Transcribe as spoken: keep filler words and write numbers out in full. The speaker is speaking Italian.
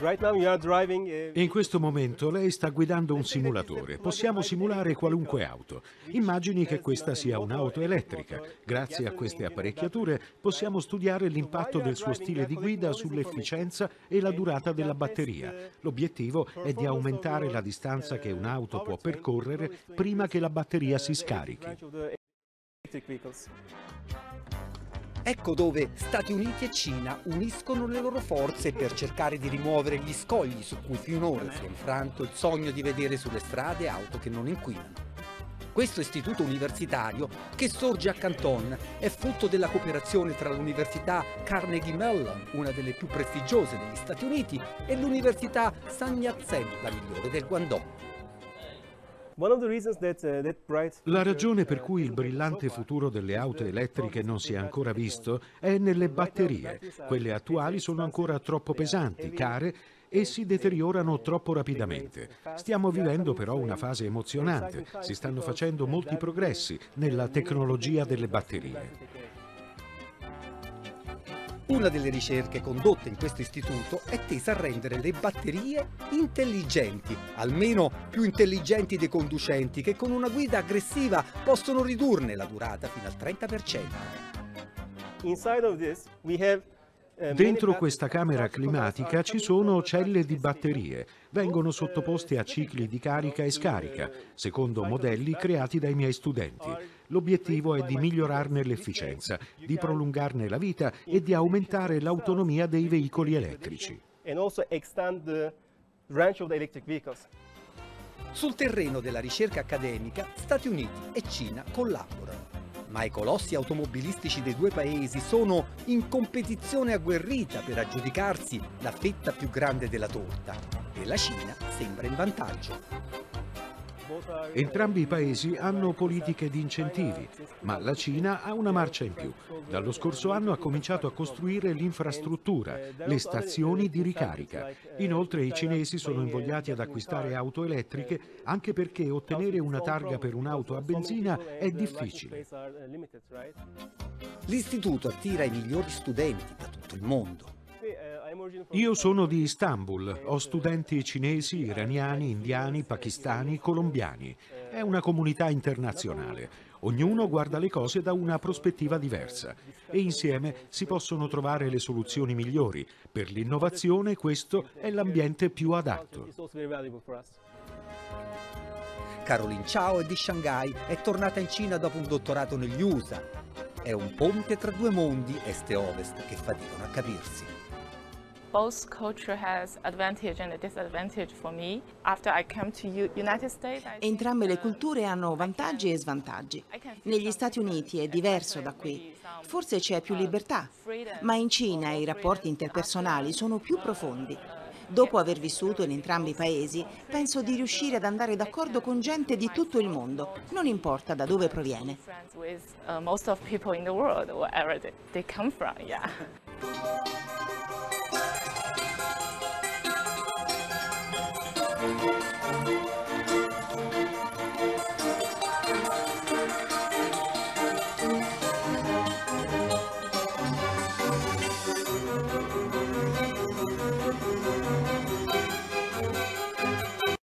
In questo momento lei sta guidando un simulatore. Possiamo simulare qualunque auto. Immagini che questa sia un'auto elettrica. Grazie a queste apparecchiature possiamo studiare l'impatto del suo stile di guida sull'efficienza e la durata della batteria. L'obiettivo è di aumentare la distanza che un'auto può percorrere prima che la batteria si scarichi. Ecco dove Stati Uniti e Cina uniscono le loro forze per cercare di rimuovere gli scogli su cui finora si è infranto il sogno di vedere sulle strade auto che non inquinano. Questo istituto universitario, che sorge a Canton, è frutto della cooperazione tra l'Università Carnegie Mellon, una delle più prestigiose degli Stati Uniti, e l'Università Sun Yat-sen, la migliore del Guangdong. La ragione per cui il brillante futuro delle auto elettriche non si è ancora visto è nelle batterie. Quelle attuali sono ancora troppo pesanti, care e si deteriorano troppo rapidamente. Stiamo vivendo però una fase emozionante. Si stanno facendo molti progressi nella tecnologia delle batterie. Una delle ricerche condotte in questo istituto è tesa a rendere le batterie intelligenti, almeno più intelligenti dei conducenti che con una guida aggressiva possono ridurne la durata fino al trenta per cento. Dentro questa camera climatica ci sono celle di batterie. Vengono sottoposte a cicli di carica e scarica, secondo modelli creati dai miei studenti. L'obiettivo è di migliorarne l'efficienza, di prolungarne la vita e di aumentare l'autonomia dei veicoli elettrici. Sul terreno della ricerca accademica, Stati Uniti e Cina collaborano. Ma i colossi automobilistici dei due paesi sono in competizione agguerrita per aggiudicarsi la fetta più grande della torta e la Cina sembra in vantaggio. Entrambi i paesi hanno politiche di incentivi, ma la Cina ha una marcia in più. Dallo scorso anno ha cominciato a costruire l'infrastruttura, le stazioni di ricarica. Inoltre i cinesi sono invogliati ad acquistare auto elettriche anche perché ottenere una targa per un'auto a benzina è difficile. L'istituto attira i migliori studenti da tutto il mondo. Io sono di Istanbul, ho studenti cinesi, iraniani, indiani, pakistani, colombiani. È una comunità internazionale. Ognuno guarda le cose da una prospettiva diversa e insieme si possono trovare le soluzioni migliori. Per l'innovazione questo è l'ambiente più adatto. Caroline Chao è di Shanghai, è tornata in Cina dopo un dottorato negli U S A. È un ponte tra due mondi, est e ovest, che faticano a capirsi. Both culture has advantage and disadvantage for me. After I came to United States, Entrambe le culture hanno vantaggi e svantaggi. Negli Stati Uniti è diverso da qui. Forse c'è più libertà, ma in Cina i rapporti interpersonali sono più profondi. Dopo aver vissuto in entrambi i paesi, penso di riuscire ad andare d'accordo con gente di tutto il mondo, non importa da dove proviene. Most of people in the world, wherever they come from, yeah. Thank you.